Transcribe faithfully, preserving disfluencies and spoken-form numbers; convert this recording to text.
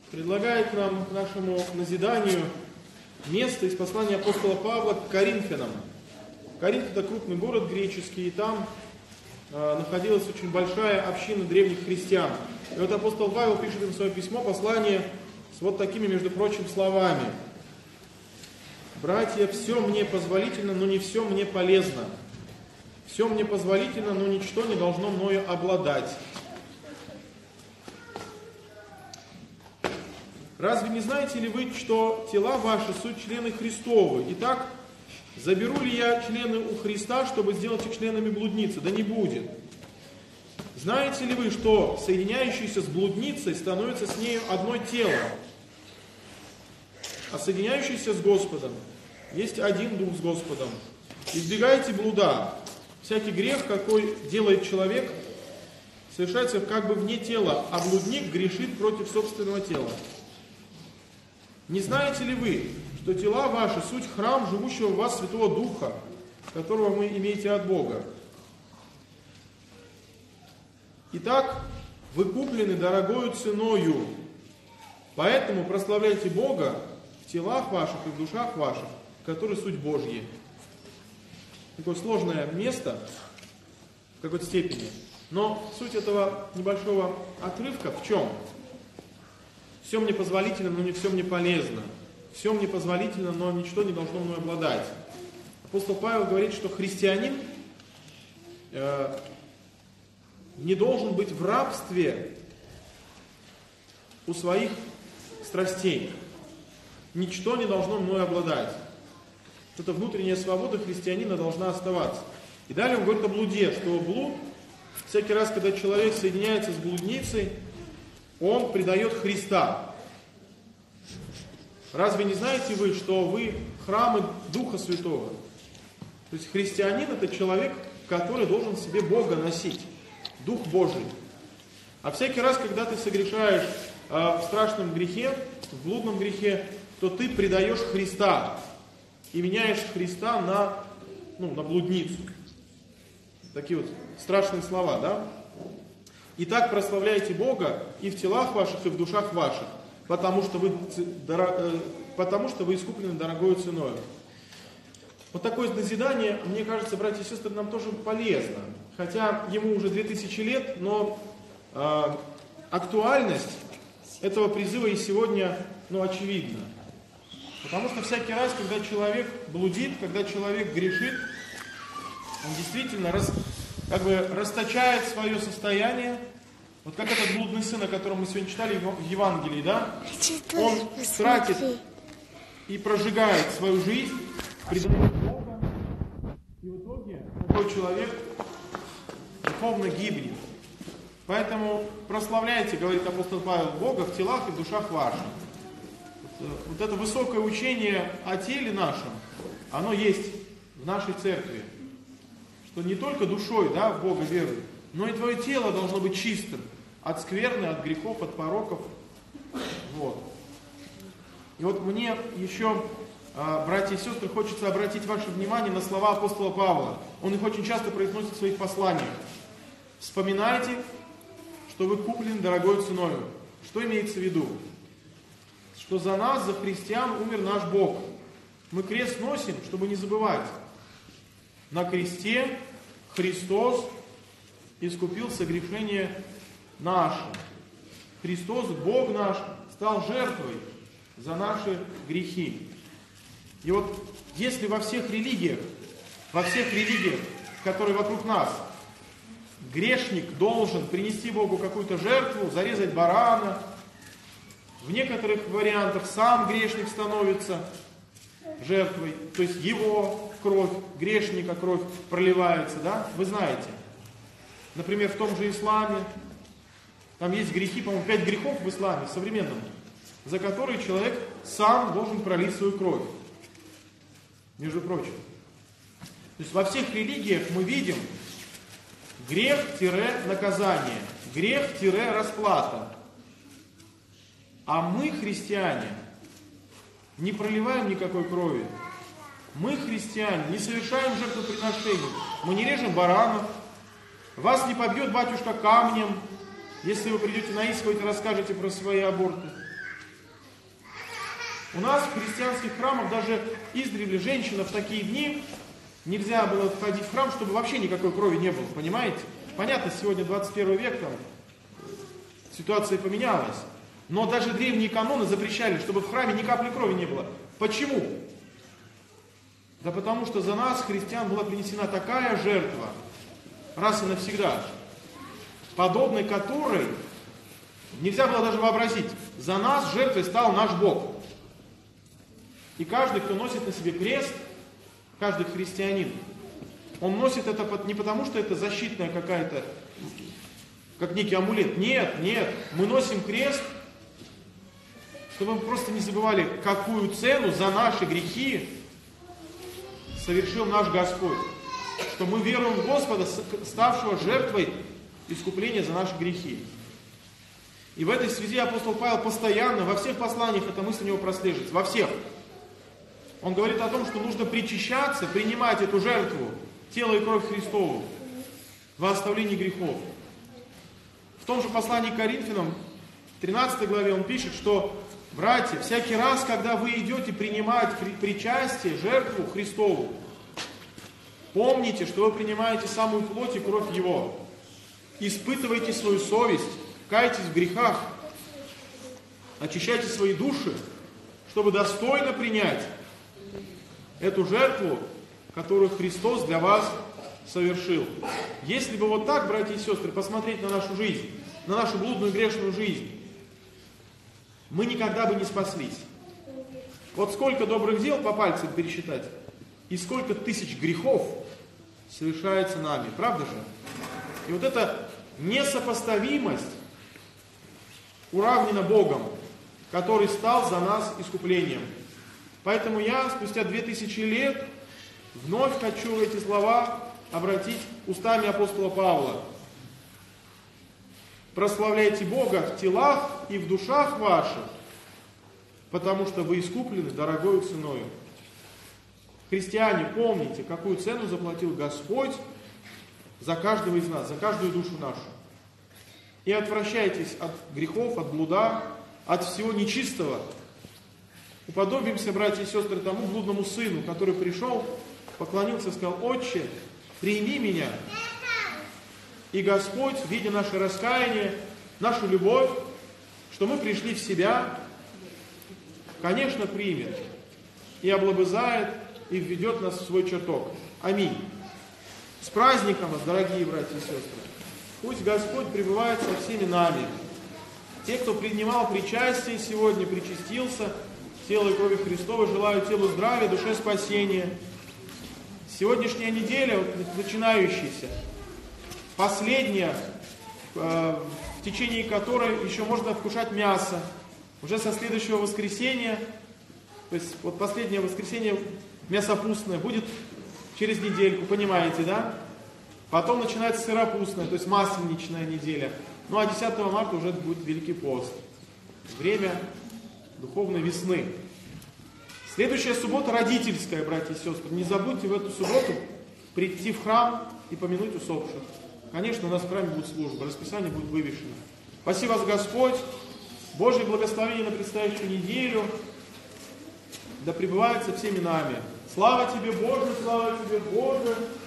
предлагает нам к нашему назиданию место из послания апостола Павла к Коринфянам. Коринф — это крупный город греческий, и там э, находилась очень большая община древних христиан. И вот апостол Павел пишет им свое письмо, послание с вот такими, между прочим, словами. «Братья, все мне позволительно, но не все мне полезно. Все мне позволительно, но ничто не должно мною обладать. Разве не знаете ли вы, что тела ваши суть члены Христовы? Итак, заберу ли я члены у Христа, чтобы сделать их членами блудницы? Да не будет. Знаете ли вы, что соединяющийся с блудницей становится с нею одно тело, а соединяющийся с Господом есть один дух с Господом? Избегайте блуда. Всякий грех, какой делает человек, совершается как бы вне тела, а блудник грешит против собственного тела. Не знаете ли вы, что тела ваши суть храм живущего в вас Святого Духа, которого вы имеете от Бога? Итак, вы куплены дорогою ценою, поэтому прославляйте Бога в телах ваших и в душах ваших, которые суть Божьи». Такое сложное место в какой-то степени, но суть этого небольшого отрывка в чем? Все мне позволительно, но не все мне полезно. Все мне позволительно, но ничто не должно мной обладать. Апостол Павел говорит, что христианин э, не должен быть в рабстве у своих страстей. Ничто не должно мной обладать. Эта внутренняя свобода христианина должна оставаться. И далее он говорит о блуде, что блуд, всякий раз, когда человек соединяется с блудницей, он предает Христа. Разве не знаете вы, что вы храмы Духа Святого? То есть христианин — это человек, который должен в себе Бога носить, Дух Божий. А всякий раз, когда ты согрешаешь э, в страшном грехе, в блудном грехе, то ты предаешь Христа и меняешь Христа на, ну, на блудницу. Такие вот страшные слова, да? «Итак, прославляйте Бога и в телах ваших, и в душах ваших, потому что вы, потому что вы искуплены дорогою ценою». Вот такое назидание, мне кажется, братья и сестры, нам тоже полезно. Хотя ему уже две тысячи лет, но э, актуальность этого призыва и сегодня, ну, очевидна. Потому что всякий раз, когда человек блудит, когда человек грешит, он действительно рас, как бы расточает свое состояние. Вот как этот блудный сын, о котором мы сегодня читали в Евангелии, да? Он тратит и прожигает свою жизнь, предает Бога, и в итоге такой человек духовно гибнет. Поэтому прославляйте, говорит апостол Павел, Бога в телах и в душах ваших. Вот это высокое учение о теле нашем, оно есть в нашей церкви. Что не только душой, да, в Бога верует, но и твое тело должно быть чистым от скверны, от грехов, от пороков. Вот. И вот мне еще, братья и сестры, хочется обратить ваше внимание на слова апостола Павла. Он их очень часто произносит в своих посланиях. Вспоминайте, что вы куплены дорогой ценой. Что имеется в виду? Что за нас, за христиан, умер наш Бог. Мы крест носим, чтобы не забывать. На кресте Христос искупил согрешение наше. Христос, Бог наш, стал жертвой за наши грехи. И вот если во всех религиях, во всех религиях, которые вокруг нас, грешник должен принести Богу какую-то жертву, зарезать барана, в некоторых вариантах сам грешник становится жертвой, то есть его кровь, грешника кровь проливается, да? Вы знаете. Например, в том же исламе, там есть грехи, по-моему, пять грехов в исламе, в современном, за которые человек сам должен пролить свою кровь. Между прочим. То есть во всех религиях мы видим грех-наказание, грех-расплата. А мы, христиане, не проливаем никакой крови. Мы, христиане, не совершаем жертвоприношений. Мы не режем баранов. Вас не побьет батюшка камнем, если вы придете на исповедь и расскажете про свои аборты. У нас в христианских храмах даже издревле женщина в такие дни нельзя было входить в храм, чтобы вообще никакой крови не было, понимаете? Понятно, сегодня двадцать первый век, там ситуация поменялась. Но даже древние каноны запрещали, чтобы в храме ни капли крови не было. Почему? Да потому что за нас, христиан, была принесена такая жертва, раз и навсегда, подобной которой нельзя было даже вообразить. За нас жертвой стал наш Бог. И каждый, кто носит на себе крест, каждый христианин, он носит это не потому, что это защитная какая-то, как некий амулет. Нет, нет, мы носим крест, чтобы мы просто не забывали, какую цену за наши грехи совершил наш Господь. Что мы веруем в Господа, ставшего жертвой искупления за наши грехи. И в этой связи апостол Павел постоянно, во всех посланиях эта мысль у него прослеживается, во всех. Он говорит о том, что нужно причащаться, принимать эту жертву, тело и кровь Христову, во оставлении грехов. В том же послании к Коринфянам, в тринадцатой главе он пишет, что, братья, всякий раз, когда вы идете принимать причастие, жертву Христову, помните, что вы принимаете самую плоть и кровь Его. Испытывайте свою совесть, кайтесь в грехах, очищайте свои души, чтобы достойно принять эту жертву, которую Христос для вас совершил. Если бы вот так, братья и сестры, посмотреть на нашу жизнь, на нашу блудную грешную жизнь, мы никогда бы не спаслись. Вот сколько добрых дел по пальцам пересчитать, и сколько тысяч грехов совершается нами, правда же? И вот эта несопоставимость уравнена Богом, который стал за нас искуплением. Поэтому я спустя две тысячи лет вновь хочу эти слова обратить устами апостола Павла. Прославляйте Бога в телах и в душах ваших, потому что вы искуплены дорогою ценою. Христиане, помните, какую цену заплатил Господь за каждого из нас, за каждую душу нашу. И отвращайтесь от грехов, от блуда, от всего нечистого. Уподобимся, братья и сестры, тому блудному сыну, который пришел, поклонился и сказал: «Отче, прими меня». И Господь, видя наше раскаяние, нашу любовь, что мы пришли в себя, конечно, примет и облобызает, и введет нас в свой чертог. Аминь. С праздником вас, дорогие братья и сестры! Пусть Господь пребывает со всеми нами. Те, кто принимал причастие сегодня, причастился, тело и крови Христова, желаю телу здравия, душе спасения. Сегодняшняя неделя, вот, начинающаяся, последняя, э, в течение которой еще можно вкушать мясо. Уже со следующего воскресенья, то есть вот последнее воскресенье мясопустное будет через недельку, понимаете, да? Потом начинается сыропустная, то есть масленичная неделя. Ну а десятого марта уже будет Великий пост. Время духовной весны. Следующая суббота родительская, братья и сестры. Не забудьте в эту субботу прийти в храм и помянуть усопших. Конечно, у нас в храме будет служба, расписание будет вывешено. Спасибо вас, Господь. Божье благословение на предстоящую неделю. Да пребывает со всеми нами. Слава Тебе, Боже, слава Тебе, Боже.